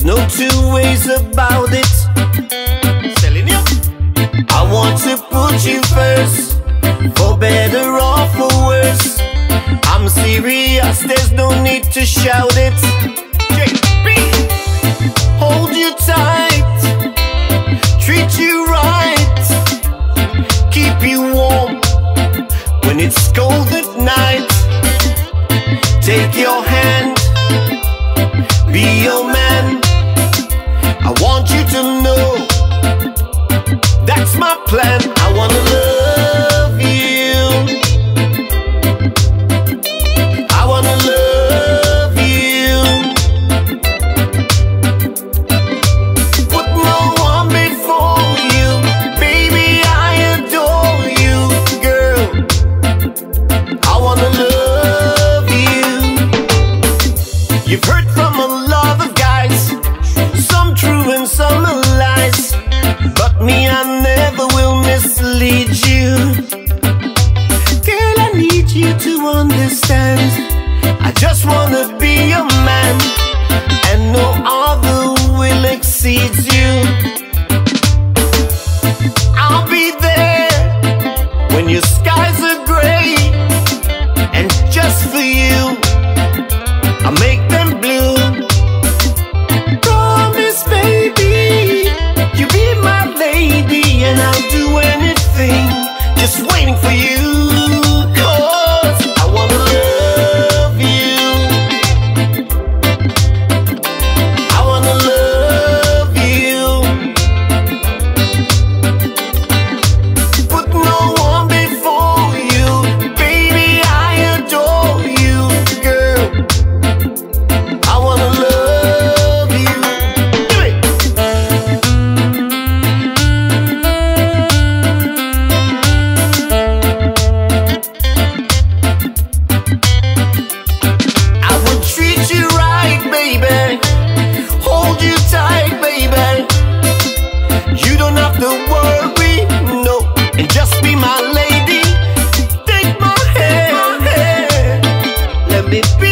no two ways about it. I want to put you first, for better or for worse. I'm serious, there's no need to shout it. Hold you tight, treat you right, keep you warm when it's cold at night. Take your hand, be your man. I want you to know that's my plan. I wanna love you, I wanna love you, put no one before you. Baby, I adore you, girl. I wanna love you. You've heard from a lot of guys, some true and some are lies, but me, I never will mislead you. Girl, I need you to understand, I just wanna be your man, and no other will exceed you. I'll be there when your skies are gray, and just for you I'll make them blue. Promise, baby, you be my lady, and I'll do anything, just waiting for you. 'Cause I wanna love you, I wanna love you, put no one before you. Baby, I adore you, girl. I wanna love you. Do it. I would treat you right, baby, hold you tight, baby. You don't have to worry, no, and just be my lady. Take my hand, let me be